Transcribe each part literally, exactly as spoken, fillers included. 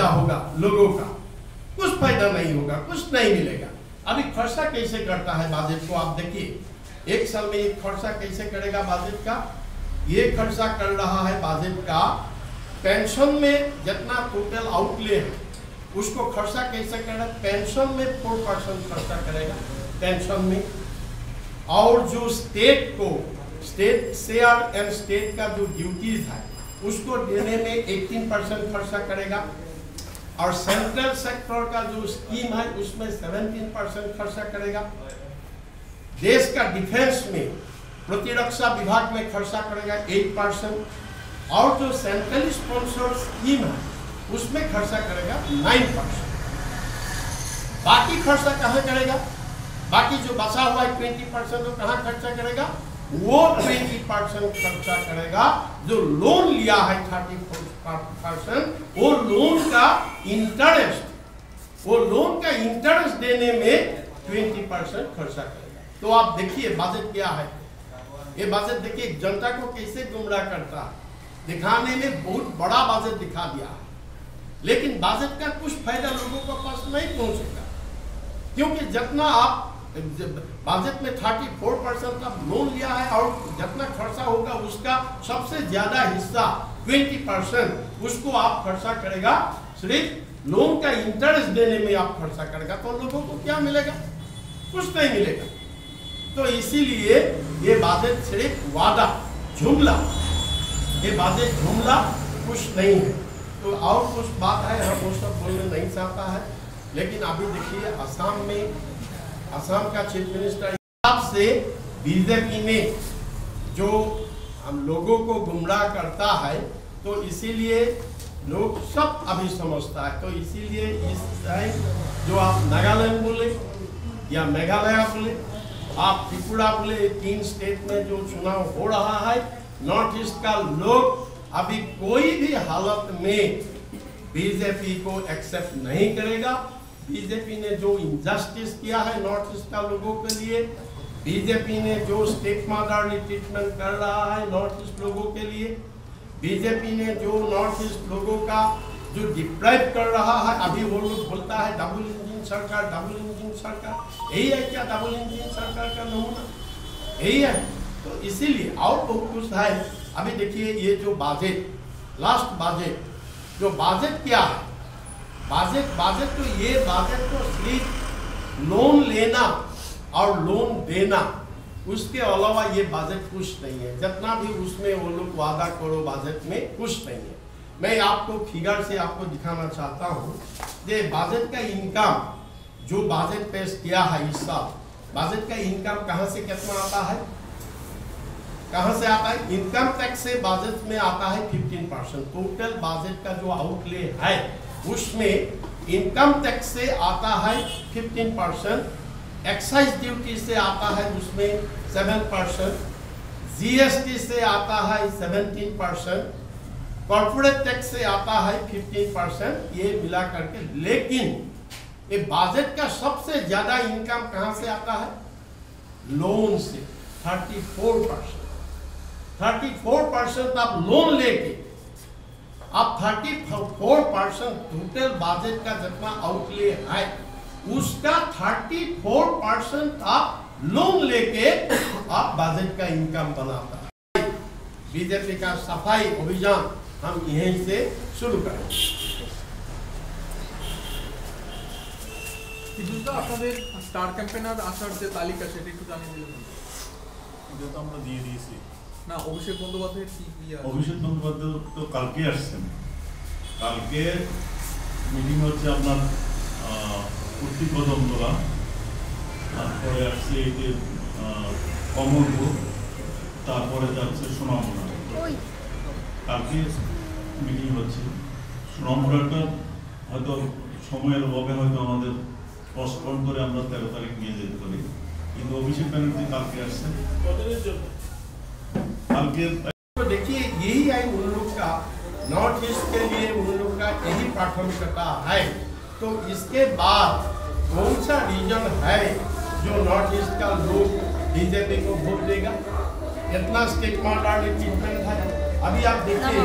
होगा लोगों का? कुछ फायदा नहीं होगा, कुछ नहीं मिलेगा। अभी खर्चा कैसे करता है बाजेट को आप देखिए, एक साल में ये खर्चा कैसे करेगा बाजेट का? ये खर्चा कर रहा है बाजेट का पेंशन में जितना टोटल आउटले है उसको खर्चा कैसे करेगा? पेंशन में फोर परसेंट खर्चा करेगा पेंशन में, और जो स्टेट को स्टेट शेयर एंड स्टेट का जो ड्यूटीज है उसको देने में एटीन परसेंट खर्चा करेगा, और सेंट्रल सेक्टर का जो स्कीम है उसमें सेवनटीन परसेंट खर्चा करेगा। देश का डिफेंस में प्रतिरक्षा विभाग में खर्चा करेगा एट परसेंट, और जो सेंट्रल स्पॉन्सर्ड स्कीम है उसमें खर्चा करेगा नाइन परसेंट। बाकी खर्चा कहाँ करेगा? बाकी जो बचा हुआ है ट्वेंटी परसेंट वो कहाँ खर्चा करेगा? वो ट्वेंटी परसेंट खर्चा करेगा जो लोन लिया है थर्टी परसेंट, वो लोन का इंटरेस्ट, वो लोन का इंटरेस्ट देने में ट्वेंटी परसेंट खर्चा करेगा। तो आप देखिए बजट क्या है, ये बजट देखिए जनता को कैसे गुमराह करता है, दिखाने में बहुत बड़ा बजट दिखा दिया है, लेकिन बजट का कुछ फायदा लोगों के पास नहीं पहुंचेगा, क्योंकि जितना आप बजट में थर्टी फोर परसेंट का लोन लिया है और जितना खर्चा होगा उसका सबसे ज्यादा हिस्सा ट्वेंटी परसेंट उसको आप खर्चा करेगा, सिर्फ लोन का इंटरेस्ट देने में आप खर्चा करेगा, तो लोगों को क्या मिलेगा? कुछ नहीं मिलेगा। तो इसीलिए ये बजट सिर्फ वादा जुमला, ये बजट जुमला कुछ नहीं है। तो और कुछ बात है हम वो सब बोलने नहीं चाहता है, लेकिन अभी देखिए असम में असम का चीफ मिनिस्टर हिसाब से बीजेपी ने जो हम लोगों को गुमराह करता है, तो इसीलिए लोग सब अभी समझता है। तो इसीलिए इस टाइम जो आप नागालैंड बोले या मेघालय बोले, आप त्रिपुरा बोले, तीन स्टेट में जो चुनाव हो रहा है, नॉर्थ ईस्ट का लोग अभी कोई भी हालत में बीजेपी को एक्सेप्ट नहीं करेगा। बीजेपी ने जो इनजस्टिस किया है नॉर्थ ईस्ट का लोगों के लिए, बीजेपी ने जो स्टेट मॉडर्न ट्रीटमेंट कर रहा है नॉर्थ ईस्ट लोगों के लिए, बीजेपी ने जो नॉर्थ ईस्ट लोगों का जो डिप्राइव कर रहा है, अभी वो लोग बोलता है डबल इंजन सरकार, डबल इंजन सरकार, यही है क्या डबल इंजन सरकार का नमूना? यही है। तो इसीलिए और बहुत कुछ है। अभी देखिए ये जो बजट, लास्ट बजट, जो बजट क्या है, बजट बजट तो ये बजट तो सिर्फ लोन लेना और लोन देना, उसके अलावा ये बजट कुछ नहीं है। जितना भी उसमें वो लोग वादा करो बजट में कुछ नहीं है। मैं आपको फिगर से आपको दिखाना चाहता हूँ, ये बजट का इनकम जो बजट पेश किया है इस साल, बजट का इनकम कहाँ से कितना आता है, कहाँ से आता है? इनकम टैक्स से बजट में आता है फिफ्टीन परसेंट। टोटल बजट का जो आउटले है उसमें इनकम टैक्स से आता है फिफ्टीन परसेंट, एक्साइज ड्यूटी से आता है उसमें सेवन परसेंट, जीएसटी से आता है सेवनटीन परसेंट, कॉर्पोरेट टैक्स से आता है फिफ्टीन परसेंट, ये मिला करके। लेकिन ये बजट का सबसे ज्यादा इनकम कहां से आता है? लोन से, thirty four percent. Thirty four percent आप लोन लेके, आप thirty four percent total budget का जितना आउटले है उसका थर्टी फोर परसेंट आप लोन लेके आप बजट का इनकम बनाता है। बीजेपी का सफाई अभियान हम यहीं से शुरू करें। আপনাদের স্টার ক্যাম্পেইনার আসার যে তালিকা সেটা একটু জানিয়ে দিলেন। এটা তো আমরা দিয়ে দিয়েছি। না, অভিষেক বন্দ্যোপাধ্যায়ের কি কি আছে? অভিষেক বন্দ্যোপাধ্যায় তো কালকে আসছেন, কালকে মিটিং হচ্ছে আপনার উত্তি কদমতলা, তারপরে আসছে এই যে কমলপুর, তারপরে যাচ্ছে সোনামুড়া। কালকে মিটিং হচ্ছে। সোনামুড়াটা হয়তো সময়ের অভাবে হয়তো আমাদের পোস্টপোন করে আমরা তেরো তারিখ নিয়ে যেতে পারি, কিন্তু অভিষেক ব্যানার্জি কালকে আসছেন। কালকে देखिए यही है उन लोग का, नॉर्थ ईस्ट के लिए उन लोग का यही प्राथमिकता है। तो इसके बाद कौन सा रीजन है जो नॉर्थ ईस्ट का लोग बीजेपी को वोट देगा? इतना स्टेट मॉडर्न ट्रीटमेंट है। अभी आप देखिए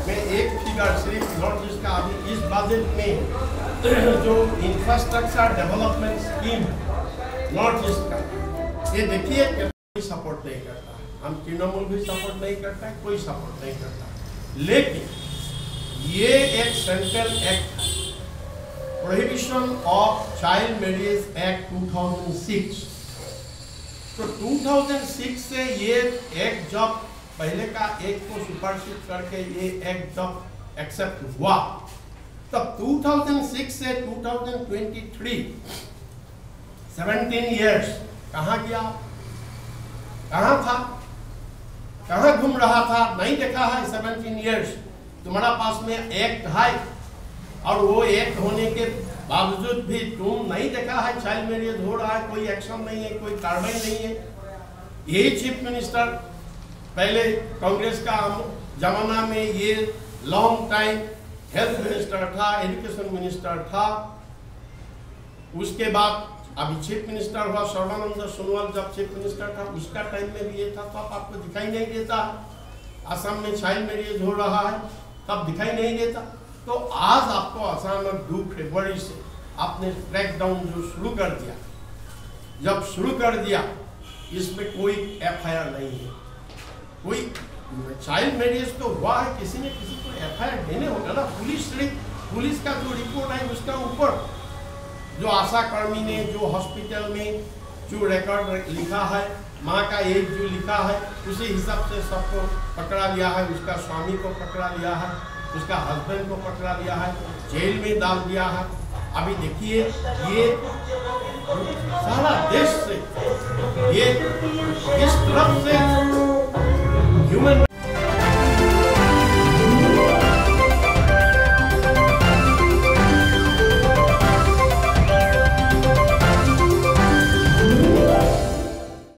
मैं एक फिगर सिर्फ नॉर्थ ईस्ट का, अभी इस बजट में जो infrastructure development scheme north east का, ये देखिए कोई सपोर्ट नहीं करता, हम तृणमूल भी सपोर्ट नहीं करता है, कोई सपोर्ट नहीं करता। लेकिन ये एक central act, prohibition of child marriage act two thousand six, तो टू थाउजेंड सिक्स से ये एक जब पहले का एक को सुपरसीड करके ये एक जब एक्सेप्ट हुआ, तब टू थाउजेंड सिक्स से two thousand twenty three seventeen years कहाँ गया, कहाँ था, कहाँ घूम रहा था, नहीं देखा है। सेवनटीन इयर्स तुम्हारा पास में एक्ट है और वो एक्ट होने के बावजूद भी तुम नहीं देखा है चाइल्ड मैरिज हो रहा है, कोई एक्शन नहीं है, कोई कार्रवाई नहीं है। यही चीफ मिनिस्टर पहले कांग्रेस का जमाना में ये लॉन्ग टाइम हेल्थ मिनिस्टर था, एजुकेशन मिनिस्टर था, उसके बाद अभी चीफ मिनिस्टर हुआ सर्बानंद सोनोवाल, जब चीफ मिनिस्टर था उसका टाइम में भी ये था, तब आपको दिखाई नहीं देता। असम में चाइल्ड मैरिज हो रहा है तब दिखाई नहीं देता। तो आज आपको असम में दो फरवरी से आपने क्रैकडाउन जो शुरू कर दिया, जब शुरू कर दिया इसमें कोई एफ आई आर नहीं है, कोई चाइल्ड मैरिज तो हुआ है, किसी ने किसी को एफ आई आर देने होगा ना। पुलिस पुलिस का जो रिपोर्ट है उसका ऊपर जो आशा कर्मी ने जो हॉस्पिटल में जो रिकॉर्ड लिखा है, माँ का एज जो लिखा है, उसी हिसाब से सबको पकड़ा लिया है, उसका स्वामी को पकड़ा लिया है, उसका हस्बैंड को पकड़ा लिया है, जेल में डाल दिया है। अभी देखिए ये सारा देश से ये इस तरफ से ह्यूमन